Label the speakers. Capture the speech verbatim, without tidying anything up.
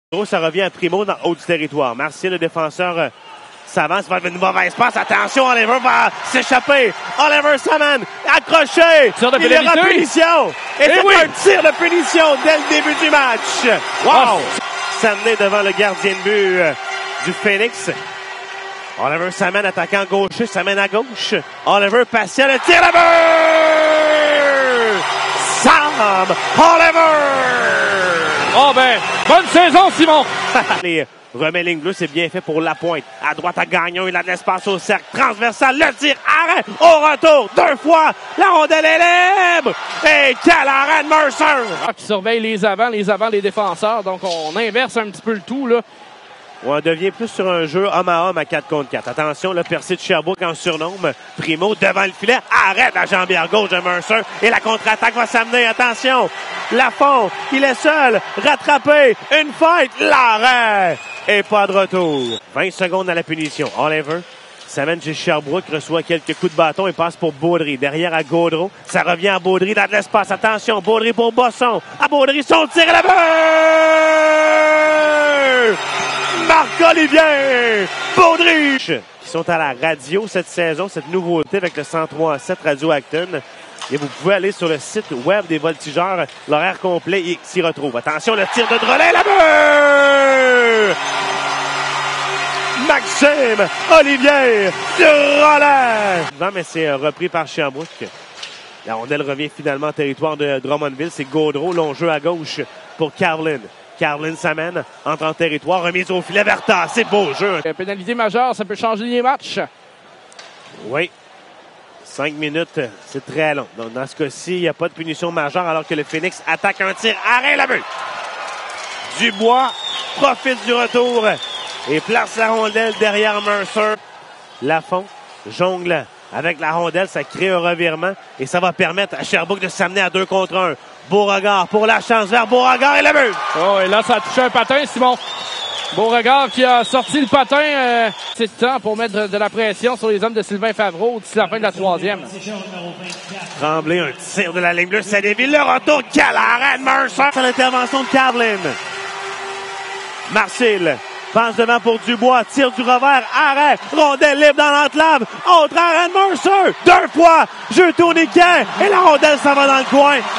Speaker 1: Ça revient à Primo dans le haut du territoire. Martial, le défenseur, euh, s'avance, va une mauvaise passe. Attention, Oliver va s'échapper. Oliver Saman, accroché.
Speaker 2: Tir de
Speaker 1: Il y aura punition. Et, Et c'est oui. un tir de punition dès le début du match. Wow! Oh. S'amener devant le gardien de but euh, du Phoenix. Oliver Saman, attaquant gaucher, Saman à gauche. Oliver patient, le tir à but! Sam Oliver!
Speaker 2: Oh ben, bonne saison, Simon!
Speaker 1: Les remet ligne bleue, c'est bien fait pour Lapointe. À droite à Gagnon, il a de l'espace au cercle. Transversal, le tir, arrêt, au retour, deux fois, la rondelle est libre! Et quel arrêt de Mercer!
Speaker 2: Ah, qui surveille les avants, les avants, les défenseurs. Donc, on inverse un petit peu le tout, là.
Speaker 1: On devient plus sur un jeu homme à homme à quatre contre quatre. Attention, le percé de Sherbrooke en surnombre. Primo devant le filet. Arrête la jambière gauche de Mercer. Et la contre-attaque va s'amener. Attention. Lafont, il est seul. Rattrapé. Une fight. L'arrêt. Et pas de retour. vingt secondes à la punition. Oliver s'amène chez Sherbrooke, reçoit quelques coups de bâton et passe pour Baudry. Derrière à Gaudreau. Ça revient à Baudry dans de l'espace. Attention, Baudry pour Bosson. À Baudry, son tir et la but! Marc-Olivier Baudry qui sont à la radio cette saison, cette nouveauté avec le cent trois sept Radio Acton. Et vous pouvez aller sur le site web des Voltigeurs, l'horaire complet et s'y retrouve. Attention, le tir de Drolet, la but! Maxime Olivier Drolet! Non, mais c'est repris par Sherbrooke. La rondelle revient finalement en territoire de Drummondville. C'est Gaudreau, long jeu à gauche pour Carlin. Carlin s'amène, entre en territoire, remise au filet Verta. C'est beau jeu.
Speaker 2: Pénalité majeure, ça peut changer les matchs.
Speaker 1: Oui. Cinq minutes, c'est très long. Donc, dans ce cas-ci, il n'y a pas de punition majeure alors que le Phoenix attaque un tir. Arrête la but! Dubois profite du retour et place la rondelle derrière Mercer. Lafont jongle avec la rondelle. Ça crée un revirement et ça va permettre à Sherbrooke de s'amener à deux contre un. Beauregard pour la chance vers Beauregard et le but!
Speaker 2: Oh, et là, ça a touché un patin, Simon. Beauregard qui a sorti le patin. Euh, c'est le temps pour mettre de, de la pression sur les hommes de Sylvain Favreau d'ici la fin de la troisième.
Speaker 1: Tremblay, un tir de la ligne bleue, ça dévie le retour. Quel arrêt de Mercer! C'est l'intervention de Carlin. Marcel passe devant pour Dubois, tire du revers, arrêt, rondelle libre dans l'enclave, autre arrêt de Mercer, deux fois, jeu tourniquet, et la rondelle s'en va dans le coin.